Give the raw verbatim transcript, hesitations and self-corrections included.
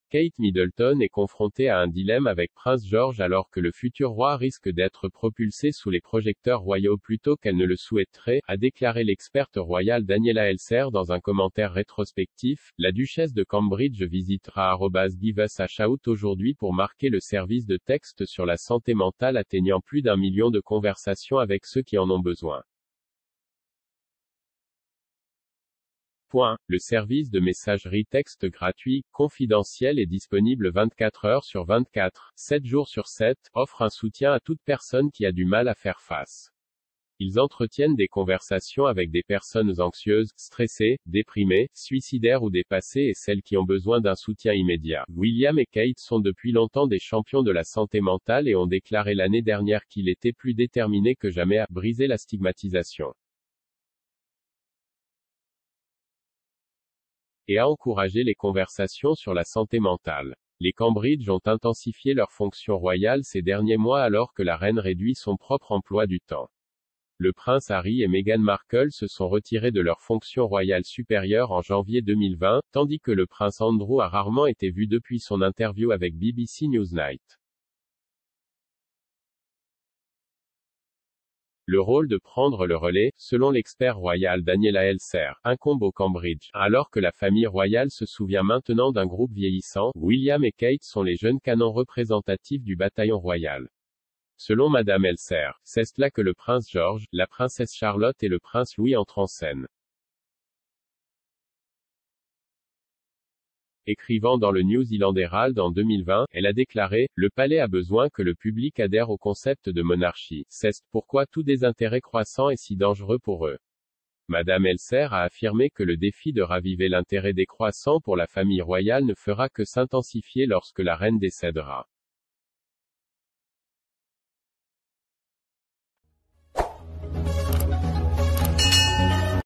Kate Middleton est confrontée à un dilemme avec Prince George alors que le futur roi risque d'être propulsé sous les projecteurs royaux plutôt qu'elle ne le souhaiterait, a déclaré l'experte royale Daniela Elser dans un commentaire rétrospectif. La duchesse de Cambridge visitera arobase give us a shout aujourd'hui pour marquer le service de texte sur la santé mentale atteignant plus d'un million de conversations avec ceux qui en ont besoin. Point. Le service de messagerie texte gratuit, confidentiel et disponible vingt-quatre heures sur vingt-quatre, sept jours sur sept, offre un soutien à toute personne qui a du mal à faire face. Ils entretiennent des conversations avec des personnes anxieuses, stressées, déprimées, suicidaires ou dépassées et celles qui ont besoin d'un soutien immédiat. William et Kate sont depuis longtemps des champions de la santé mentale et ont déclaré l'année dernière qu'il était plus déterminé que jamais à briser la stigmatisation et à encourager les conversations sur la santé mentale. Les Cambridge ont intensifié leur fonction royale ces derniers mois alors que la reine réduit son propre emploi du temps. Le prince Harry et Meghan Markle se sont retirés de leur fonction royale supérieure en janvier deux mille vingt, tandis que le prince Andrew a rarement été vu depuis son interview avec B B C Newsnight. Le rôle de prendre le relais, selon l'expert royal Daniela Elser, incombe aux Cambridge. Alors que la famille royale se souvient maintenant d'un groupe vieillissant, William et Kate sont les jeunes canons représentatifs du bataillon royal. Selon Madame Elser, c'est là que le prince George, la princesse Charlotte et le prince Louis entrent en scène. Écrivant dans le New Zealand Herald en deux mille vingt, elle a déclaré « Le palais a besoin que le public adhère au concept de monarchie. C'est pourquoi tout désintérêt croissant est si dangereux pour eux. » Madame Elser a affirmé que le défi de raviver l'intérêt décroissant pour la famille royale ne fera que s'intensifier lorsque la reine décédera.